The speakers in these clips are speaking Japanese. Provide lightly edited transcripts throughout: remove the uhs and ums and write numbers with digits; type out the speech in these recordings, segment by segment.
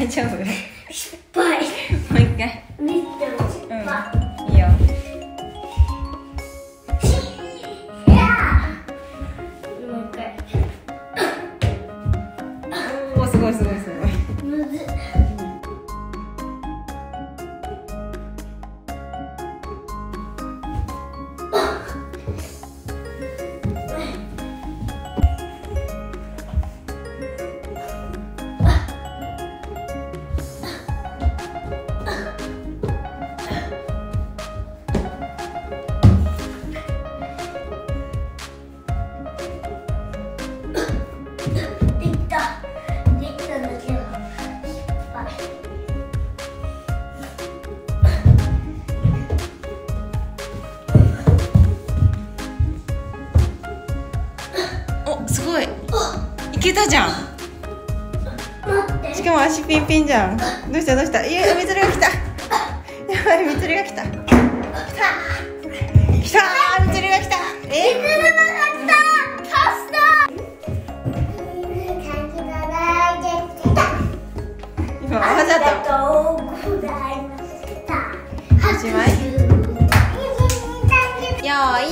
大丈夫？ 失敗。 もう一回。 見ても失敗。 いいよ。 もう一回。 おお、すごいすごいすごい。 むずっ。 すごい。いけたじゃん。しかも足ピンピンじゃん。どうしたどうした。いや、みつるが来た。やばい、みつるが来た。来た。来た。みつるが来た。今わざと。おしまい。よーい。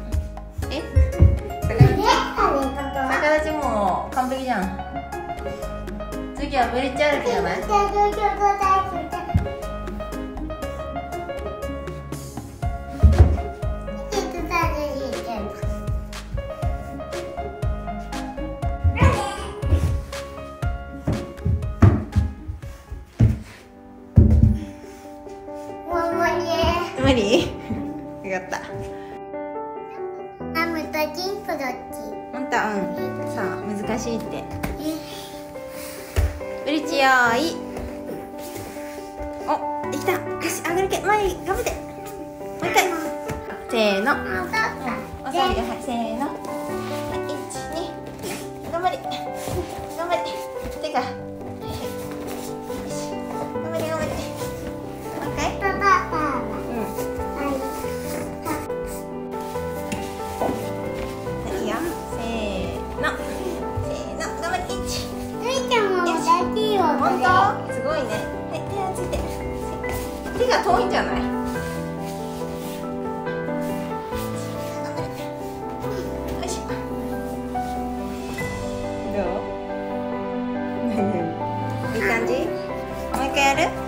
逆立ちも完璧じゃん。次はブリッジ歩きじゃない？無理？よかった。ほんと、さあ、難しいって。ブリッジよーい。お、できた。よし、上がるけ。前に頑張って。もう一回。せーの。おさり、はい、せーの。1、2。頑張れ。頑張れ。手が。頑張れ、頑張れ。もう一回。本当？すごいね。手をついて。手が遠いんじゃない？よいしょ。どう？いい感じ？もう一回やる？